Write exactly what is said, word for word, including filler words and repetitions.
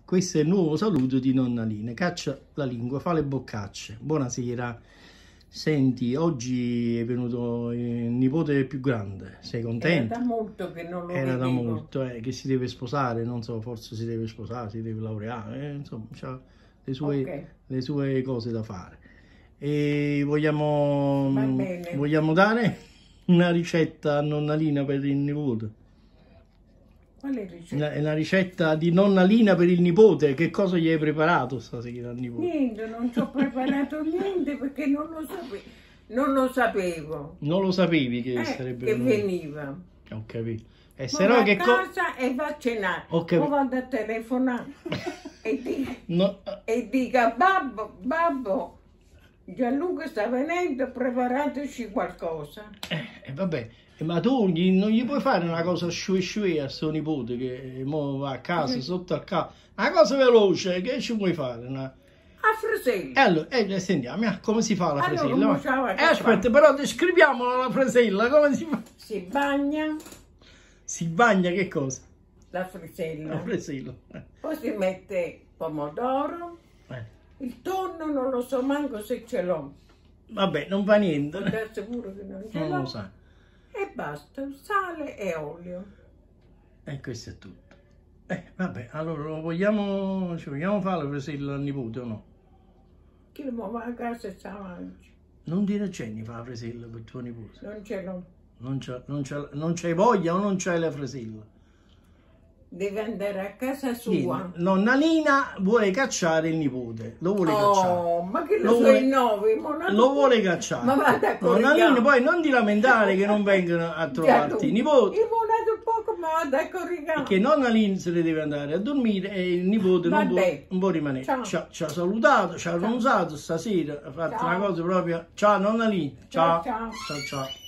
Questo è il nuovo saluto di nonna Lina. Caccia la lingua, fa le boccacce. Buonasera. Senti, oggi è venuto il nipote più grande. Sei contento? Era da molto che non lo Era da vedevo. molto, eh, che si deve sposare, non so, forse si deve sposare, si deve laureare, eh, insomma, ha le sue, Ok. le sue cose da fare. E vogliamo, Va mm, bene. vogliamo dare una ricetta a nonna Lina per il nipote? Quale ricetta? Una, una ricetta di nonna Lina per il nipote. Che cosa gli hai preparato stasera al nipote? Niente, non ci ho preparato niente perché non lo sapevo. Non lo sapevo. Non lo sapevi che Eh, sarebbe che venuto? veniva. Ho capito. E Ma se no va che a cosa... casa e va a cenare. Ho capito. O vado a telefonare e dico, No, e dica babbo, babbo, Gianluca sta venendo, preparateci qualcosa. eh, vabbè, ma tu gli- non gli puoi fare una cosa sciue sciue a suo nipote che mo va a casa, Mm. sotto al capo. Una cosa veloce, che ci vuoi fare? Una... A Fresello. E allora, eh, sentiamo, eh, come si fa la Allora, fresella? come va? ciao, Eh, che aspetta, fa? però descriviamola la fresella, come si fa? Si bagna Si bagna che cosa? la La frisella. fresella. Eh. Poi si mette pomodoro. Eh. Il tonno non lo so manco se ce l'ho. Vabbè, non fa niente. Non ti assicuro che non ce Non l'ho. lo sa. E basta, sale e olio. E questo è tutto. Eh, vabbè, allora lo vogliamo, ci vogliamo fare la fresella al nipote o no? Chi lo va a casa e sa mangi. Non dire a Jenny fa la fresella per tuo nipote. Non ce l'ho. Non c'è, non c'è, non c'hai voglia o non c'hai la fresella? Deve andare a casa sua. Niente. Nonna Lina vuole cacciare il nipote, lo vuole Oh, cacciare. ma che lo, Lo so vuole- in nove? Ma non- Lo vuole cacciare. Ma vada a Nonna coricare. Lina, poi non ti lamentare che non vengono a trovarti i nipoti. Io volevo poco, ma vado a coricare. Perché nonna Lina se ne deve andare a dormire e il nipote non può, Vabbè. non può rimanere. Ciao. Ci ha, ci ha salutato, ci ha annunziato stasera, ha fatto Ciao. una cosa proprio. Ciao nonna Lina, ciao. Ciao, ciao. Ciao ciao.